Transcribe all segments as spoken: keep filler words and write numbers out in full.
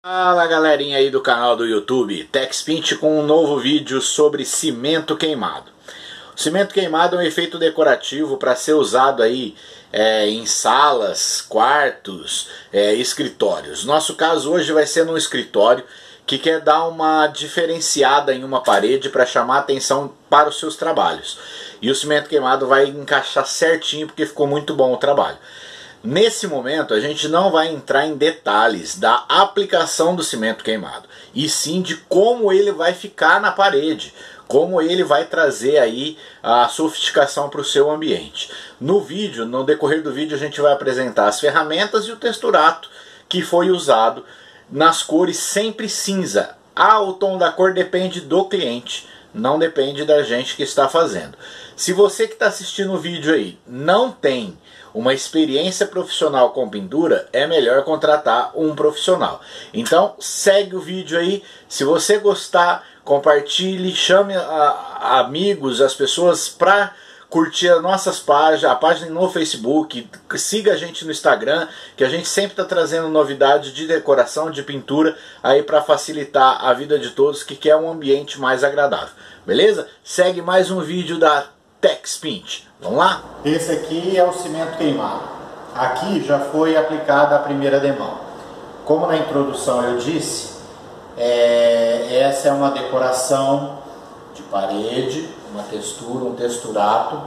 Fala galerinha aí do canal do YouTube, TechSpint com um novo vídeo sobre cimento queimado. O cimento queimado é um efeito decorativo para ser usado aí é, em salas, quartos, é, escritórios. Nosso caso hoje vai ser num escritório que quer dar uma diferenciada em uma parede para chamar atenção para os seus trabalhos. E o cimento queimado vai encaixar certinho porque ficou muito bom o trabalho. Nesse momento a gente não vai entrar em detalhes da aplicação do cimento queimado, e sim de como ele vai ficar na parede, como ele vai trazer aí a sofisticação para o seu ambiente. No vídeo, no decorrer do vídeo, a gente vai apresentar as ferramentas e o texturato que foi usado nas cores sempre cinza. Ah, o tom da cor depende do cliente, não depende da gente que está fazendo. Se você que está assistindo o vídeo aí não tem uma experiência profissional com pintura, é melhor contratar um profissional. Então segue o vídeo aí, se você gostar, compartilhe, chame a, a amigos, as pessoas para curtir as nossas páginas, a página no Facebook, siga a gente no Instagram, que a gente sempre está trazendo novidades de decoração, de pintura, aí para facilitar a vida de todos que quer um ambiente mais agradável. Beleza? Segue mais um vídeo da TechSpint. Vamos lá? Esse aqui é o cimento queimado. Aqui já foi aplicada a primeira demão. Como na introdução eu disse, é, essa é uma decoração de parede, uma textura, um texturato,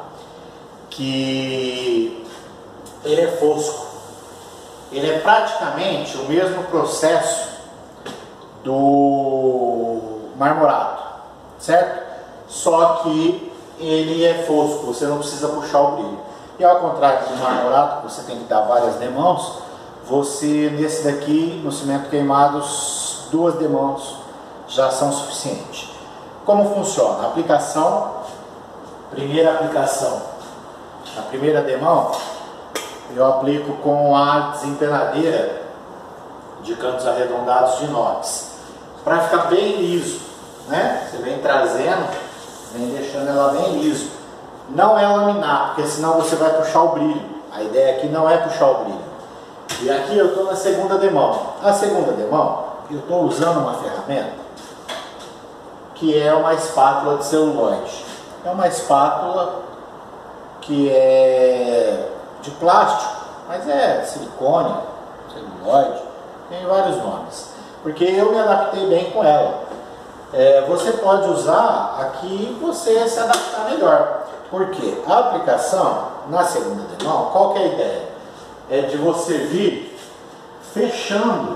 que ele é fosco. Ele é praticamente o mesmo processo do marmorato, certo? Só que ele é fosco, você não precisa puxar o brilho. E ao contrário do marmorato, que você tem que dar várias demãos, você nesse daqui, no cimento queimado, duas demãos já são suficientes. Como funciona? A aplicação, primeira aplicação, a primeira demão, eu aplico com a desempenadeira de cantos arredondados de inox, para ficar bem liso, né? Você vem trazendo, vem deixando ela bem liso. Não é laminar, porque senão você vai puxar o brilho. A ideia aqui não é puxar o brilho. E aqui eu estou na segunda demão. A segunda demão, eu estou usando uma ferramenta que é uma espátula de celuloide. É uma espátula que é de plástico, mas é silicone, celuloide, tem vários nomes. Porque eu me adaptei bem com ela. É, você pode usar aqui você se adaptar melhor. Porque a aplicação na segunda demão, qual que é a ideia? É de você vir fechando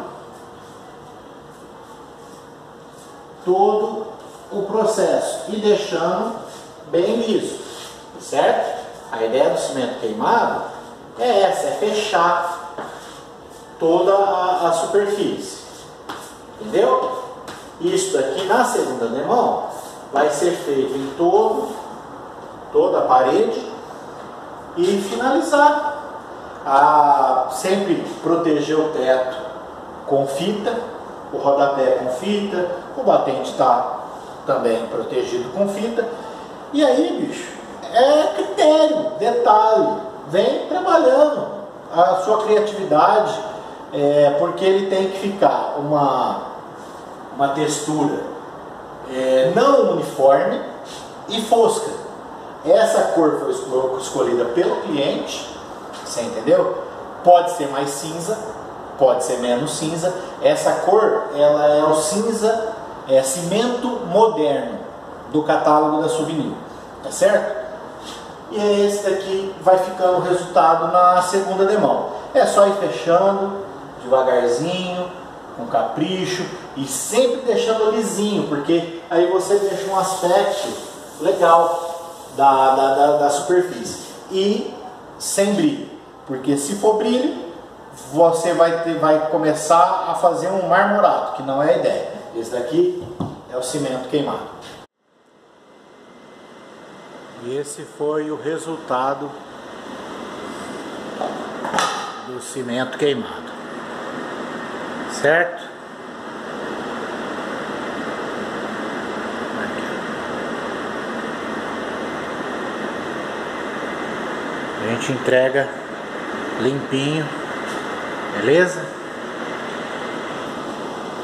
todo o processo e deixando bem liso, certo? A ideia do cimento queimado é essa, é fechar toda a, a superfície, entendeu? Isso daqui na segunda demão vai ser feito em todo, toda a parede e finalizar. A, sempre proteger o teto com fita, o rodapé com fita, o batente está também protegido com fita. E aí, bicho, é critério, detalhe, vem trabalhando a sua criatividade, é, porque ele tem que ficar uma, uma textura é, não uniforme e fosca. Essa cor foi escolhida pelo cliente, você entendeu? Pode ser mais cinza, pode ser menos cinza. Essa cor, ela é o cinza, é cimento moderno do catálogo da Souvenir, tá certo? E é esse daqui vai ficando o resultado na segunda demão. É só ir fechando devagarzinho, com capricho e sempre deixando lisinho, porque aí você deixa um aspecto legal da, da, da, da superfície e sem brilho, porque se for brilho você vai, ter, vai começar a fazer um marmorato, que não é a ideia. Esse daqui é o cimento queimado. E esse foi o resultado do cimento queimado, certo? A gente entrega limpinho, beleza?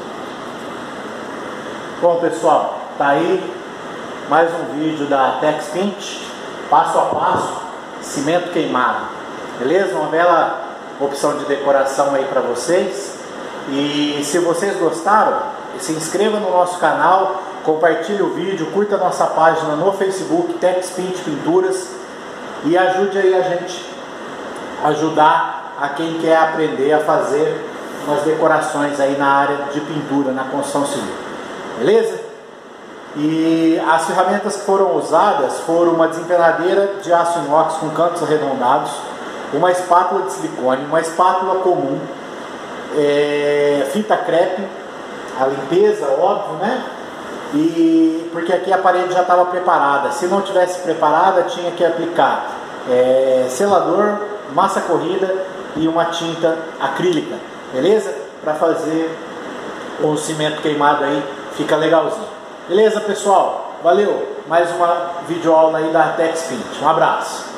Bom pessoal, tá aí mais um vídeo da Texpaint, passo a passo, cimento queimado, beleza? Uma bela opção de decoração aí para vocês. E se vocês gostaram, se inscreva no nosso canal, compartilhe o vídeo, curta a nossa página no Facebook, Texpaint Pinturas, e ajude aí a gente a ajudar a quem quer aprender a fazer umas decorações aí na área de pintura, na construção civil, beleza? E as ferramentas que foram usadas foram uma desempenadeira de aço inox com cantos arredondados, uma espátula de silicone, uma espátula comum, é, fita crepe, a limpeza, óbvio, né? E porque aqui a parede já estava preparada. Se não tivesse preparada, tinha que aplicar é, selador, massa corrida e uma tinta acrílica, beleza? Para fazer o cimento queimado aí, fica legalzinho. Beleza, pessoal? Valeu! Mais uma videoaula aí da Texpaint. Um abraço!